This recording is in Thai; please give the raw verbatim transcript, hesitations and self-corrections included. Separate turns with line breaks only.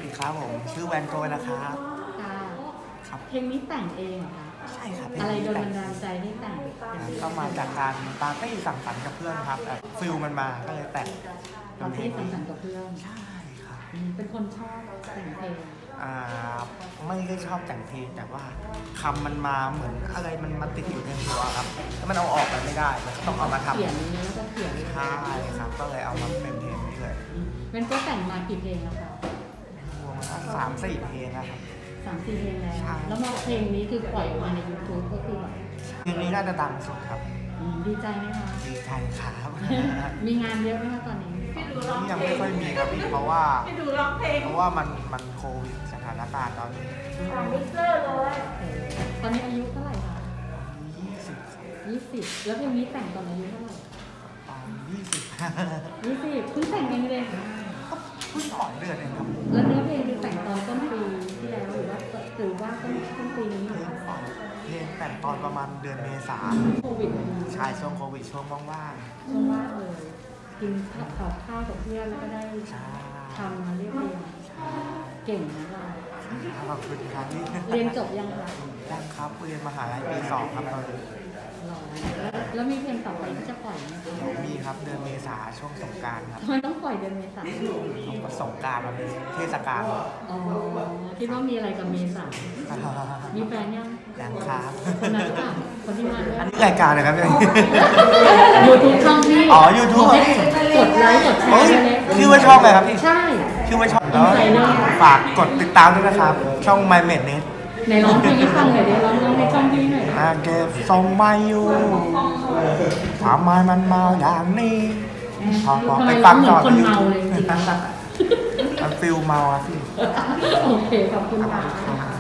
ดีครับผมชื่อแวนโกยนะครับ
ค่ะ
ครับ
เพลงนี้แต่งเองเหรอคะ
ใช่ครับ
อะไรโดนบันดาลใจให้แต่ง
ก็มาจากการปาร์ตี้สังสรรค์กับเพื่อนครับแบบฟิลมันมาก็เลยแต่ง
ปาร์ตี้สังสรรค์กับเพื่อน
ใช่ครับ
เป็นคนชอบแต่งเพลง
อ่าไม่ได้ชอบแต่งเพลงแต่ว่าคำมันมาเหมือนอะไรมันมาติดอยู่ในหัวครับแล้วมันเอาออกไปไม่ได้มันต้องเอามาทำ
เขียนนี้แล้วก็เขียน
ใช่ครับก็เลยเอามาเป็นเพลงนี้เลย
เป็นก็แต่งมากี่เพลงแล้วคะ
รวมมาสามสี่เพลงนะครับ
สามสี่เพลงแล้วแล้วมาเพลงนี้คือปล่อยออกมาใน ยูทูบ ก็คือแบบ
เพลงนี้น่าจะดังสุดครับ
ดีใจไหมคะ
ดีใจครับ
มีงานเยอะไหมคะตอนนี้
นี่ยังไม่ค่อยมีครับพี่เพราะว่าเพราะว่ามันมันโควิดสถานการณ์ตอนนี้
มิกเซอร์เลยตอนนี้อายุเท่าไหร่คะ
ยี่สิบ
ยี่สิบแล้วเพลงนี้แต่งตอนอายุเท่าไหร่
ตอนยี่สิบ
ยี่สิบเพิ่งแต่งเองเลย
เพิ่งสองเดือนเองครับ
แล้วเนื้อเพลงคือแต่งตอนต้นปีที่แล้วหรือว่าหรือว่าต้นต้นปีนี้หรือ
เพลงแต่งตอนประมาณเดือนเมษา
โควิด
ใช่ช่วงโควิดช่วงว่าง
ๆช่วงว่างเลยกินข้าวข้าวกับเพื่อนแล้วก็ได้ทำมาเรียบเรียงเก่งนะเรา
ขอบคุณครับ
เรียนจบยังคะ
ยังครับเรียนมหาลัยปีสองครับตอนนี้
แล้วมีเพลงต่อไปที่จะปล่อยไหมคะ
มีครับเดือนเมษาช่วงสงกรานต์ครับ
ทำไมต้องปล่อยเดือนเมษา
สงกรานต์มันเป็นเทศกาล
อ๋อคิดว่ามีอะไรกับเมษามีแฟนยัง
ยังครับ
คนนั้นค่ะคนที่มาด้วย
อันนี้รายการนะครับ
ยูทูบช่องพี่
อ๋อยูทูบ
กดไลค์กดแชร์เลย
ชื่อว่าช่องอะไรครับพี่
ใช่
ชื่อว่าช่องแล้วฝากกดติดตามด้วยนะครับช่อง My Mate Net
ในร้องเพลงให้ฟังหน่อยดิร้องร้องให้ช่องพี่หน่อย
อาเก็บทรงไม่อยู่ทำไมมันเมาอย่างนี้พอไปฟังก่อน
คนเมาเลย
มันฟิลเมาอะพี่
โอเคขอบคุณค่ะ